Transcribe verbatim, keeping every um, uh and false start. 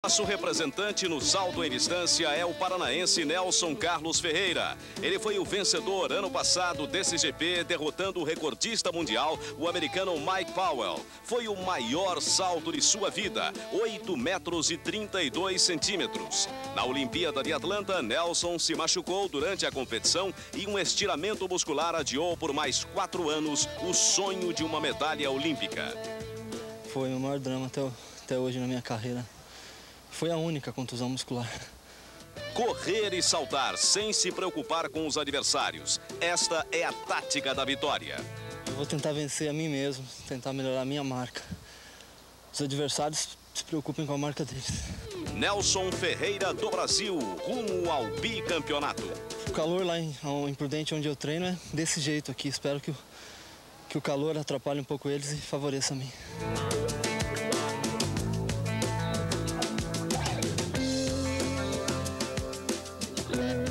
Nosso representante no salto em distância é o paranaense Nelson Carlos Ferreira. Ele foi o vencedor ano passado desse G P, derrotando o recordista mundial, o americano Mike Powell. Foi o maior salto de sua vida, oito metros e trinta e dois centímetros. Na Olimpíada de Atlanta, Nelson se machucou durante a competição e um estiramento muscular adiou por mais quatro anos o sonho de uma medalha olímpica. Foi o maior drama até, até hoje na minha carreira. Foi a única contusão muscular. Correr e saltar sem se preocupar com os adversários. Esta é a tática da vitória. Eu vou tentar vencer a mim mesmo, tentar melhorar a minha marca. Os adversários se preocupem com a marca deles. Nelson Ferreira do Brasil, rumo ao bicampeonato. O calor lá em, em Prudente, onde eu treino, é desse jeito aqui. Espero que o, que o calor atrapalhe um pouco eles e favoreça a mim. Yeah.